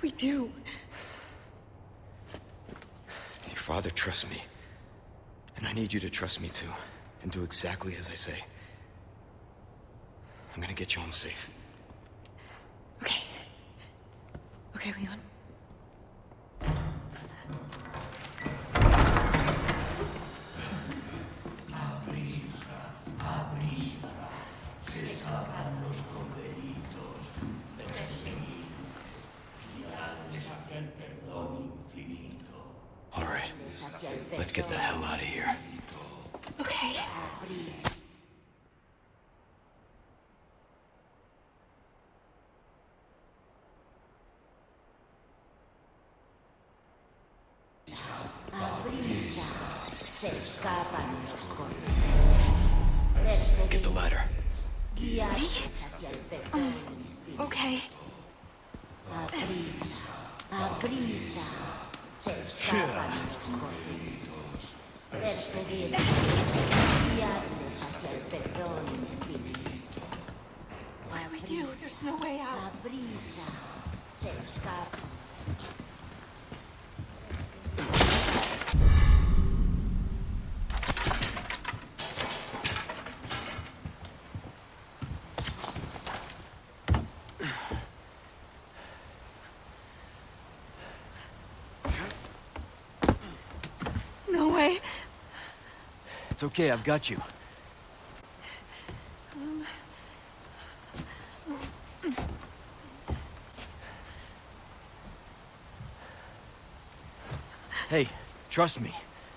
we do? Your father trusts me. And I need you to trust me too. And do exactly as I say. I'm gonna get you home safe. Okay. Okay, Leon. All right. Let's get the hell out of here. Okay. Get the ladder. Me? Okay. What do we do? There's no way out. No way. It's okay, I've got you. Hey, trust me.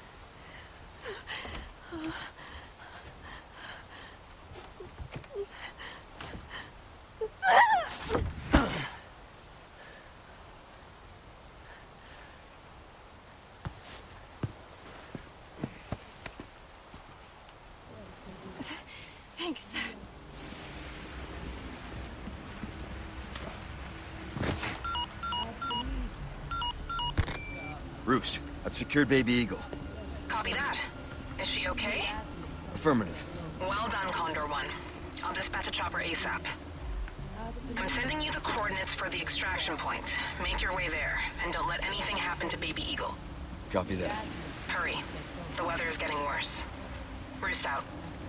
Thanks. Roost, I've secured Baby Eagle. Copy that. Is she okay? Affirmative. Well done, Condor 1. I'll dispatch a chopper ASAP. I'm sending you the coordinates for the extraction point. Make your way there, and don't let anything happen to Baby Eagle. Copy that. Hurry. The weather is getting worse. Roost out.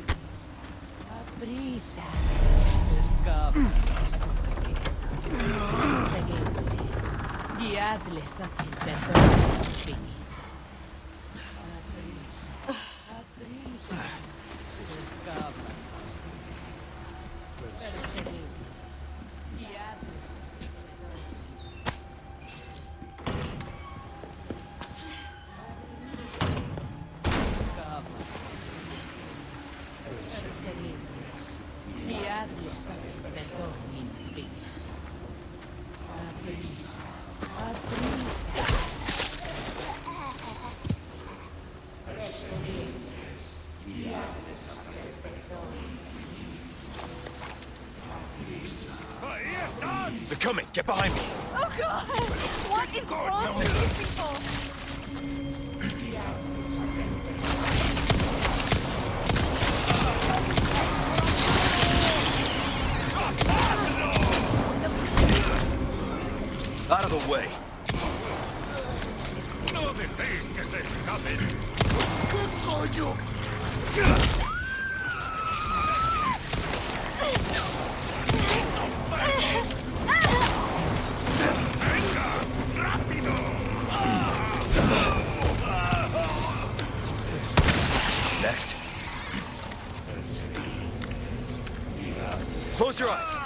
They're coming! Get behind me! Oh God! What is wrong with these people? Out of the way! No dejéis que se escapen. ¿Qué coño? ¡Venga! ¡Rápido! Next. Close your eyes.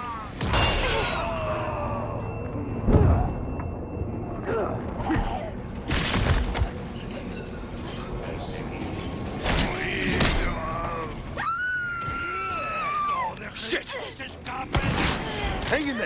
Shit! Hang in there!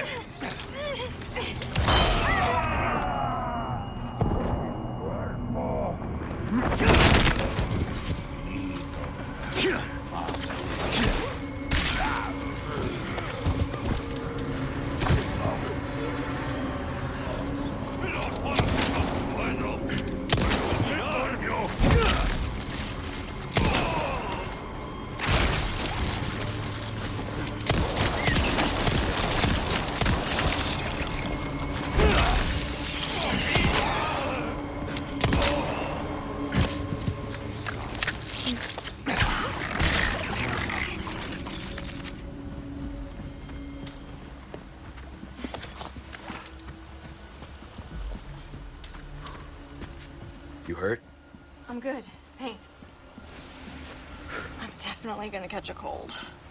hurt? I'm good, thanks. I'm definitely gonna catch a cold.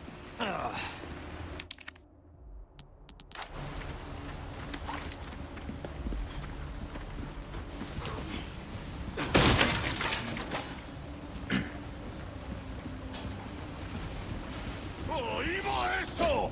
¡Oímos eso!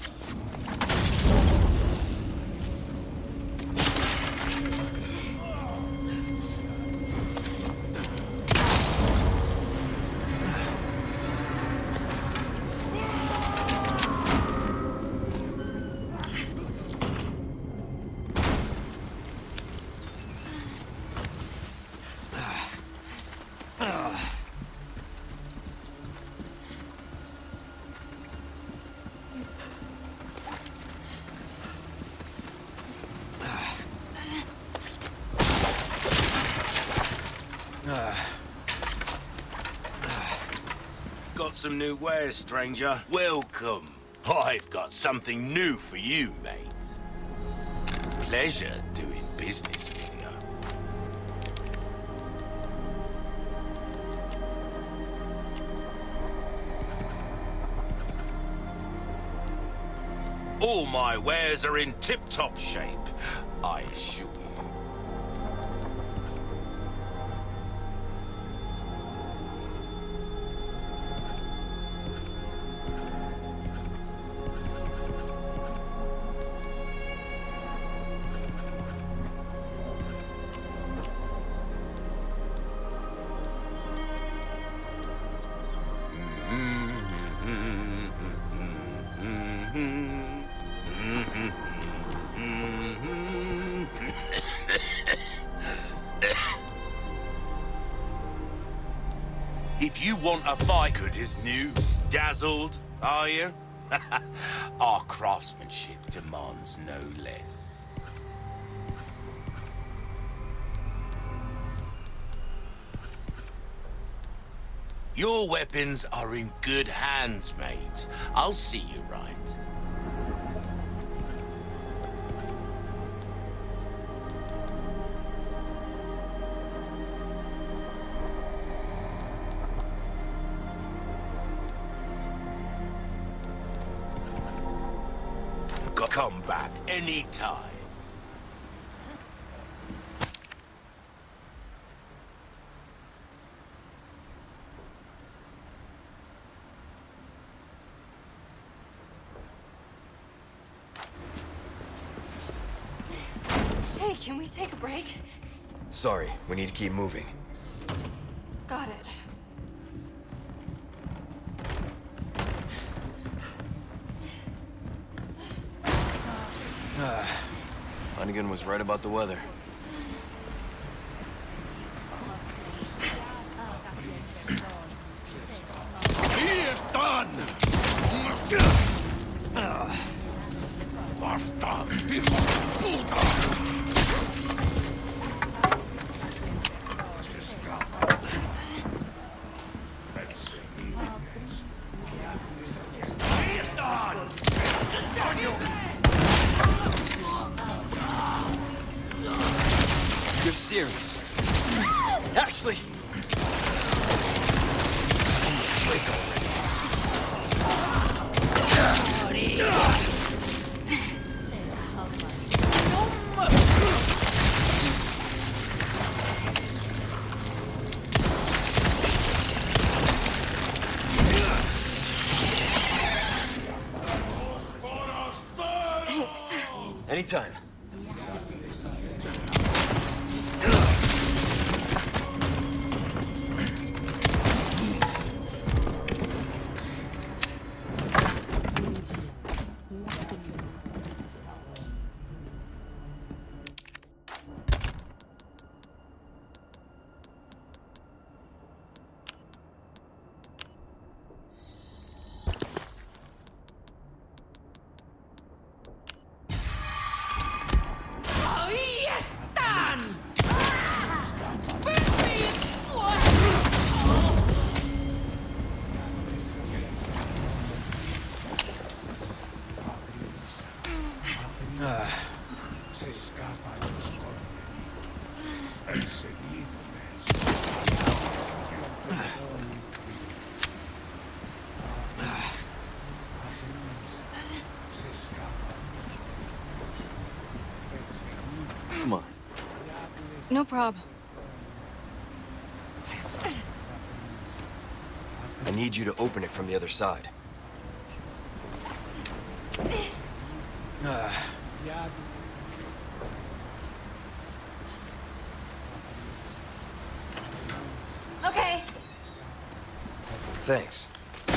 Got some new wares, stranger. Welcome. I've got something new for you, mate. Pleasure doing business with you. All my wares are in tip-top shape, I assure you. If you want a fight, good as new. Dazzled, are you? Our craftsmanship demands no less. Your weapons are in good hands, mate. I'll see you right. Come back anytime. Hey, can we take a break? Sorry, we need to keep moving. Got it. Hunnigan was right about the weather. ¡Ahí están! ¡Basta, hijo de puta! ¡Ahí están! You're serious? Ashley! Wake Thanks. Anytime. Se escapa de los golpes. Perseguido, ¿ves? Come on. No problem. I need you to open it from the other side. Okay. Thanks.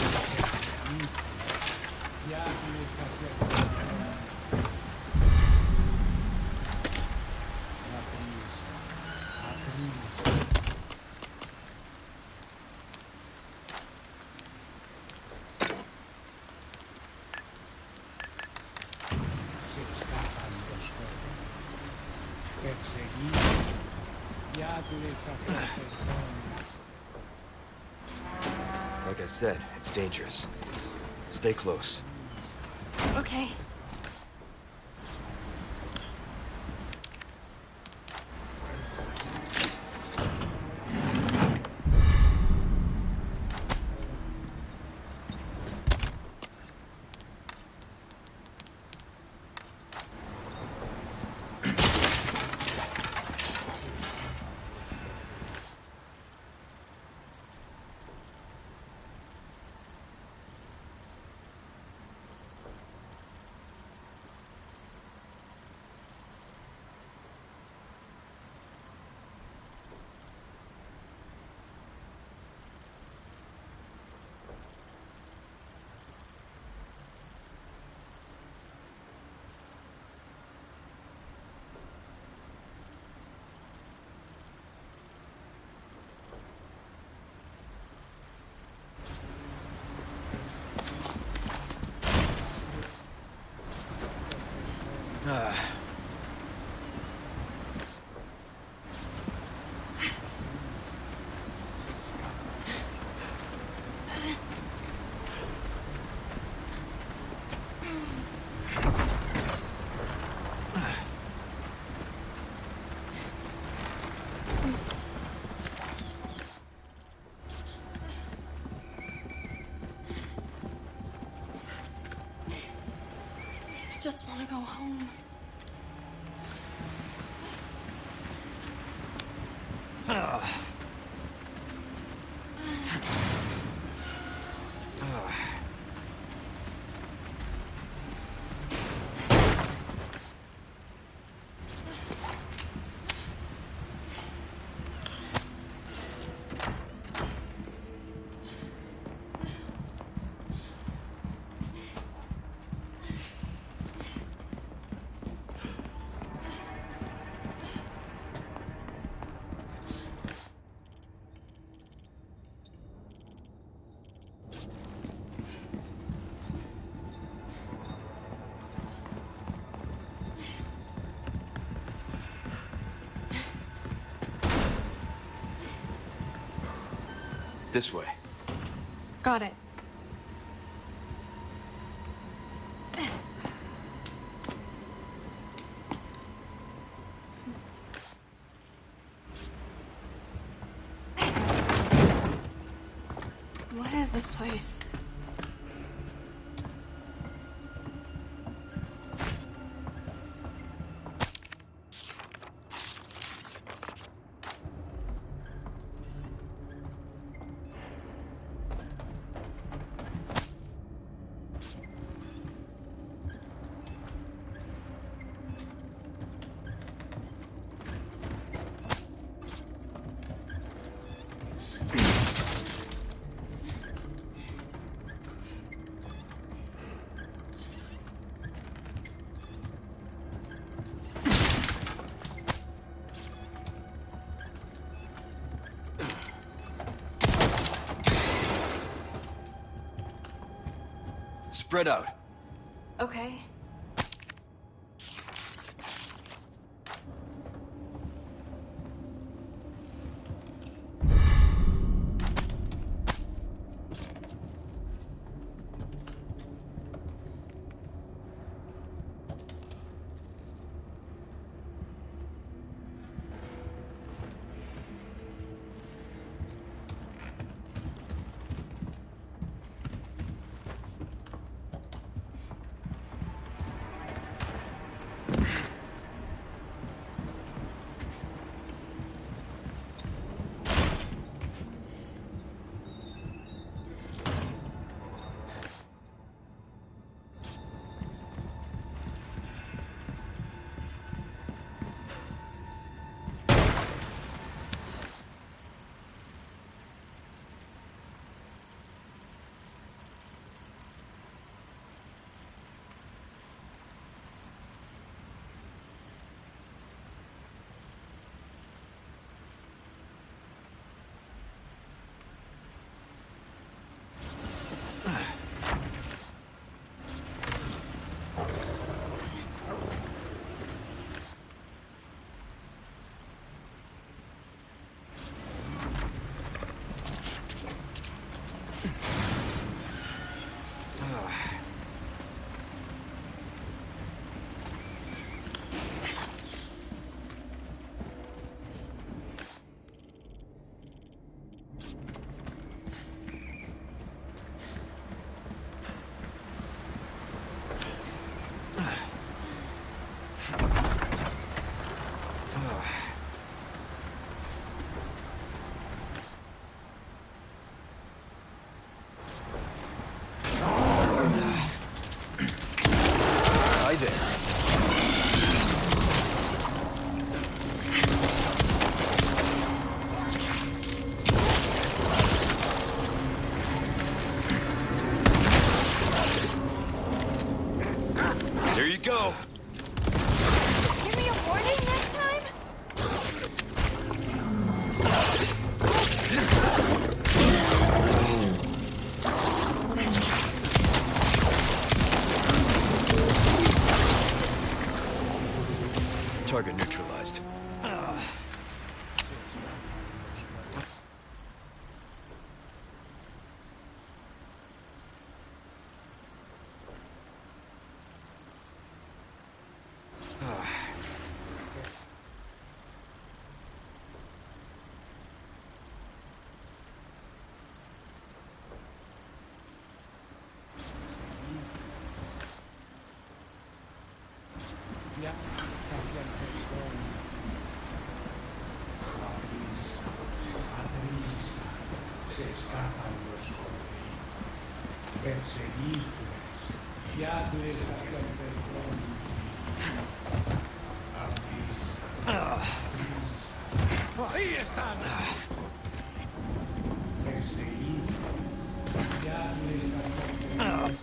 Like I said, it's dangerous. Stay close. Okay. I just want to go home. This way. Got it. What is this place? Spread out. Okay. Here you go. Give me a warning next time? Target neutralized. Se escapan los corderos. Perseguidles, guiadles hacia el perdón. ¡Ahí están! Perseguidles, guiadles hacia el perdón.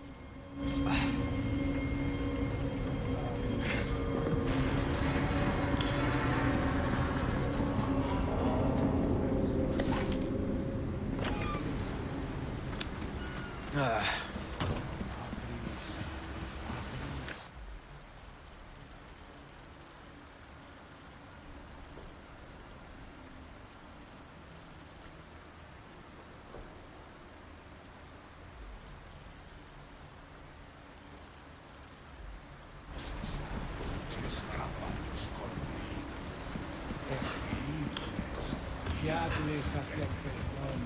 Guiadles hacia el perdón.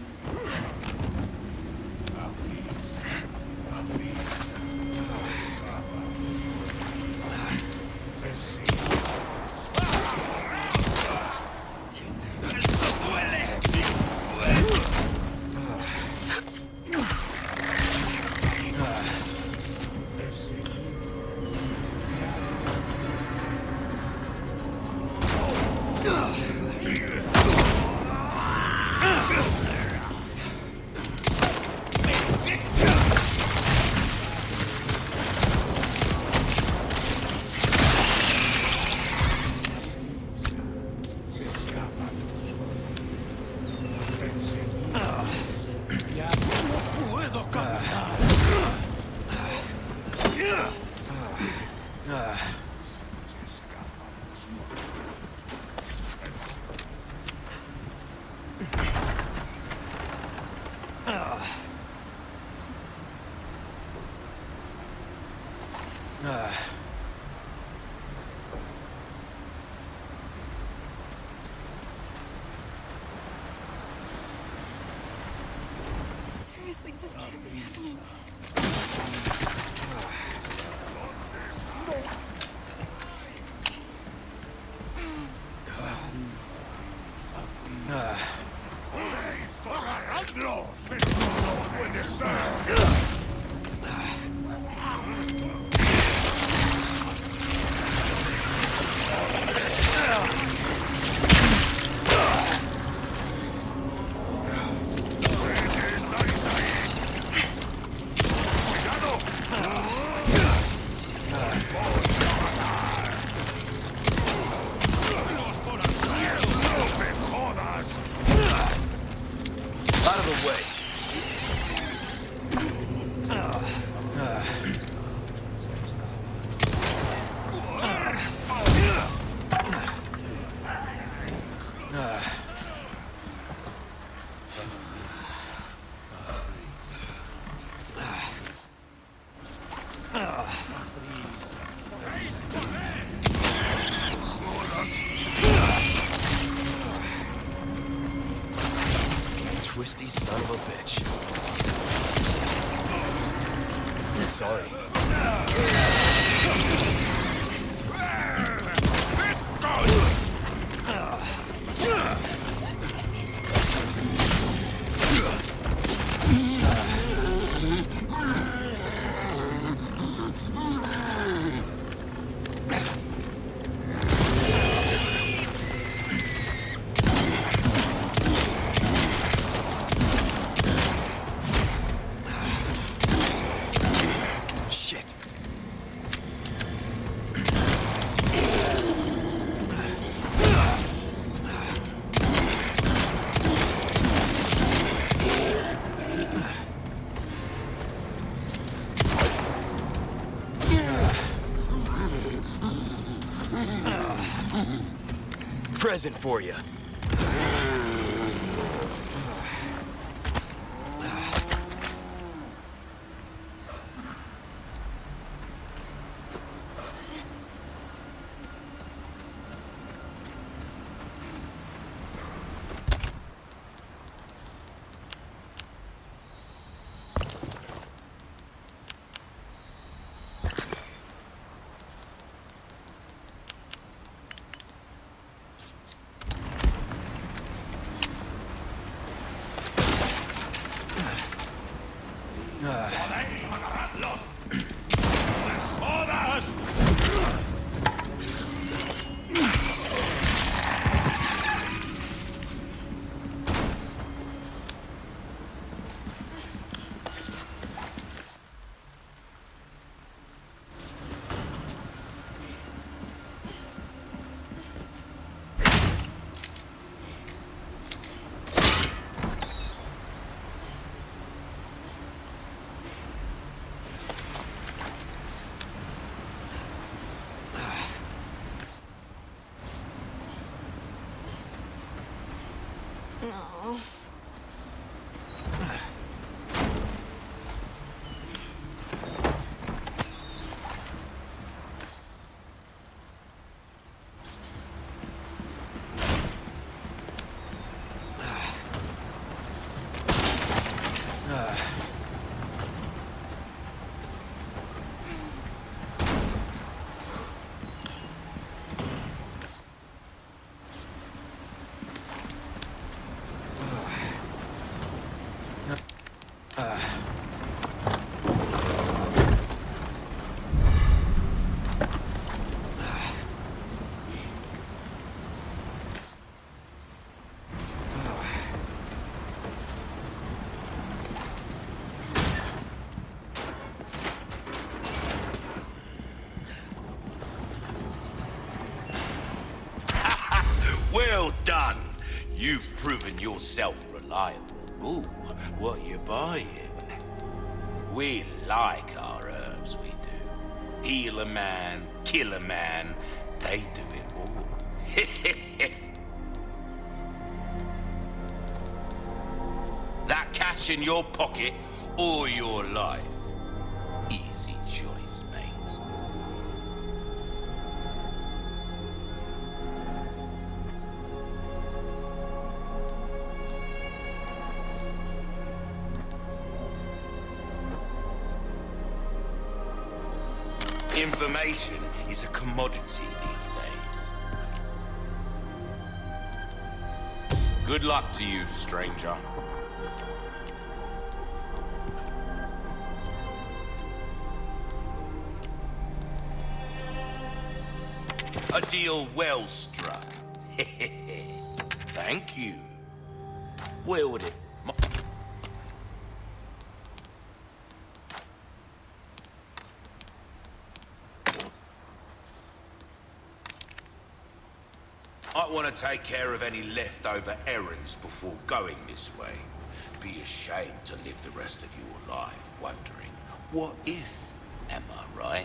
Seriously, this can't be happening. ¡Agarradlos! ¡Esto no puede ser! Out of the way. Twisty son of a bitch. Sorry. present for you. No. Well done. You've proven yourself reliable. Ooh, what you buying? We like our herbs, we do. Heal a man, kill a man, they do it all. That cash in your pocket or your life? Easy choice, mate. Information is a commodity these days. Good luck to you, stranger. A deal well struck. Thank you. Wield it. I want to take care of any leftover errands before going this way. Be ashamed to live the rest of your life wondering, what if? Am I right?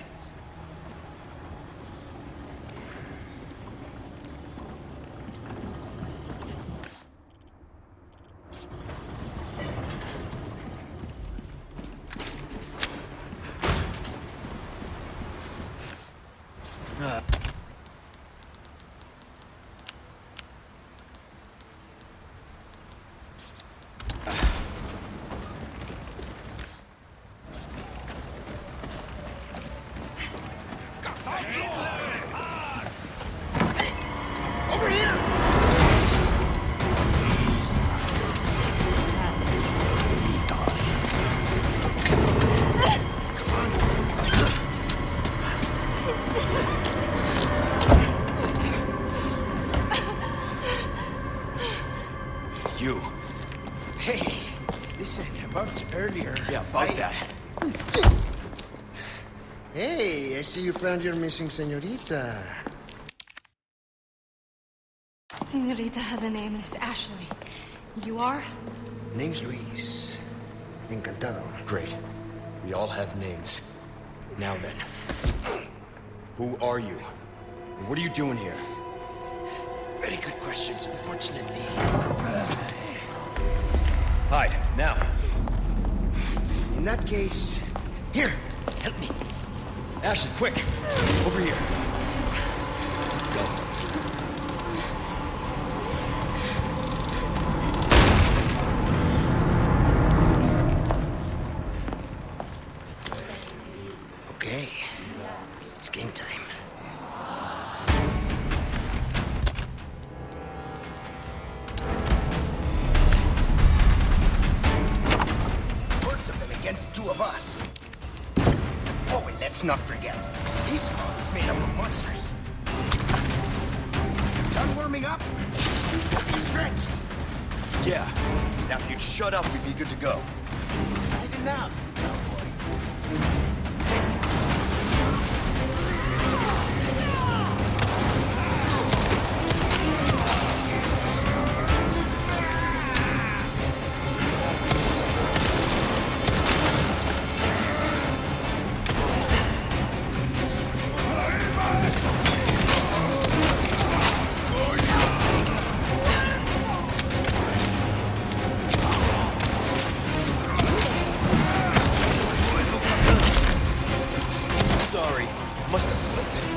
You. Hey, listen, about earlier. Yeah, about that. Hey, I see you found your missing señorita. Señorita has a name and it's Ashley. You are? Name's Luis. Encantado. Great. We all have names. Now then. Who are you? And what are you doing here? Very good questions, unfortunately. Hide, now. In that case... Here, help me. Ashley, quick! Over here. Go. Okay. It's game time. Hordes of them against two of us. Oh, and let's not forget, this spawn is made up of monsters. Done warming up? You stretched? Yeah. Now if you'd shut up, we'd be good to go. Hiding out, cowboy. Sorry. Must have slipped.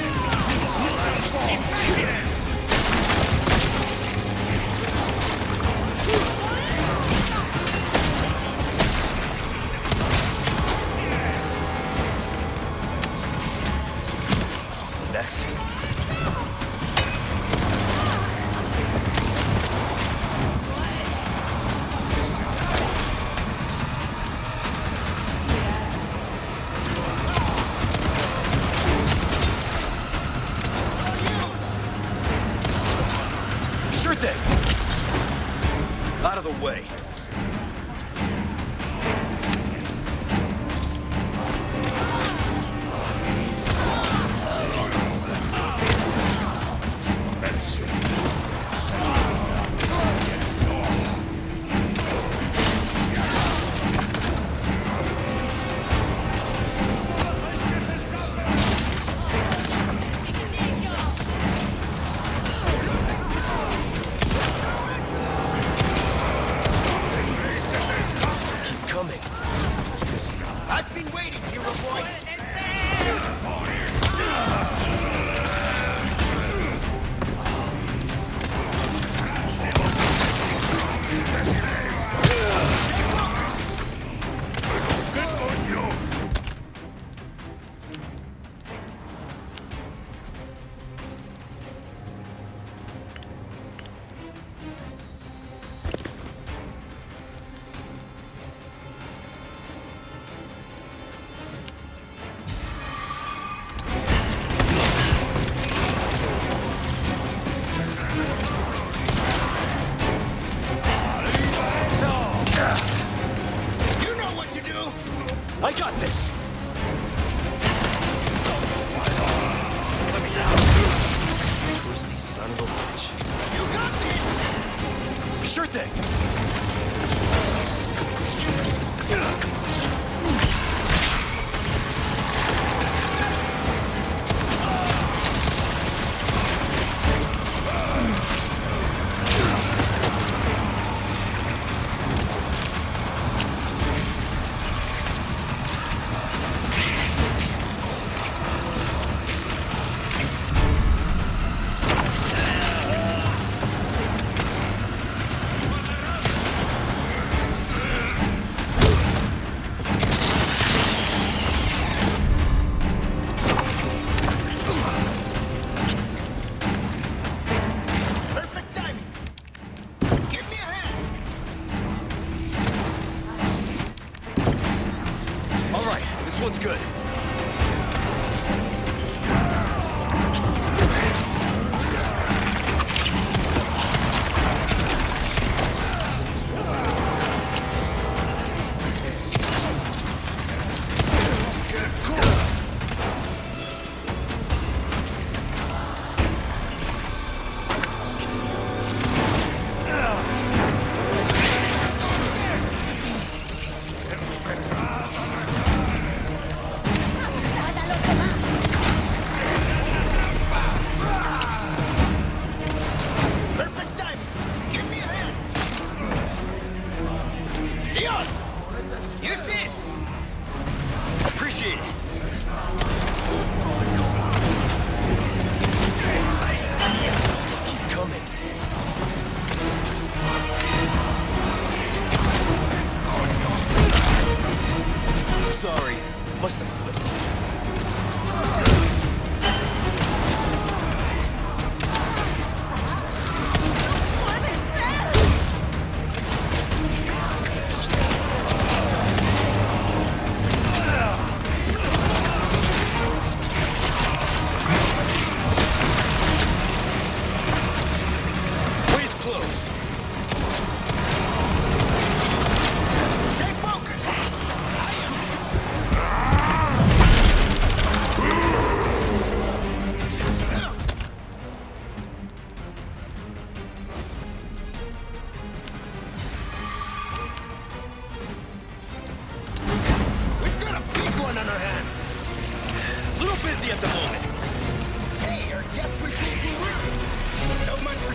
Next. Sure thing. Out of the way.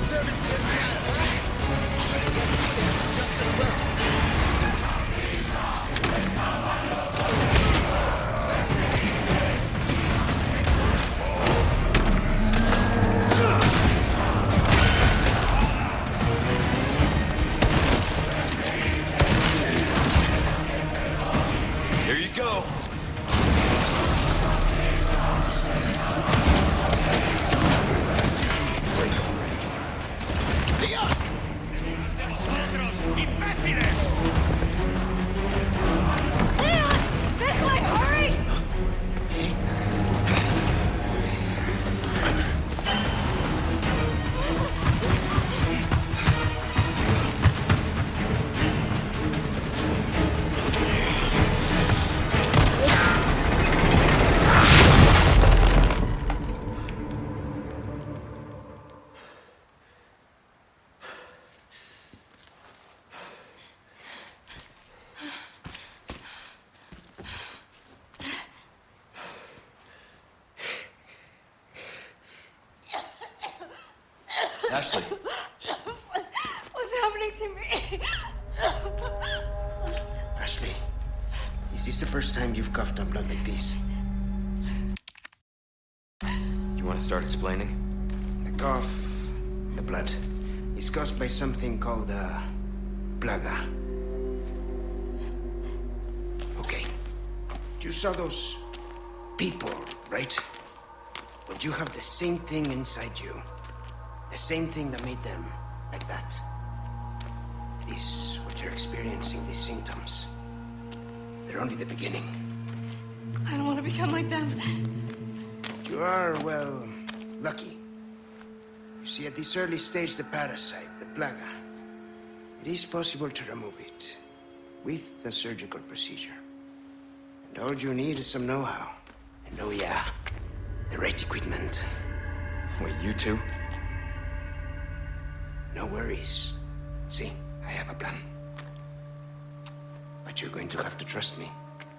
service the Escada, right? Better get you there just as well. Here you go. Leon! This way, hurry! Ashley. What's happening to me? Ashley, is this the first time you've coughed on blood like this? You want to start explaining? The cough, the blood, is caused by something called plaga. Okay. You saw those people, right? But you have the same thing inside you. The same thing that made them like that. This, what you're experiencing, these symptoms, they're only the beginning. I don't want to become like them. You are, well, lucky. You see, at this early stage, the parasite, the plaga, it is possible to remove it with a surgical procedure. And all you need is some know-how. And oh yeah, the right equipment. Wait, you two? No worries. See, I have a plan. But you're going to have to trust me.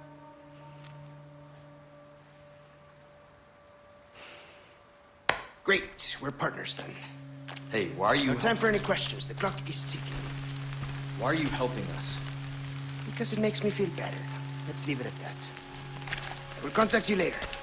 Great, we're partners then. Hey, why are you... No time for any questions. The clock is ticking. Why are you helping us? Because it makes me feel better. Let's leave it at that. I will contact you later.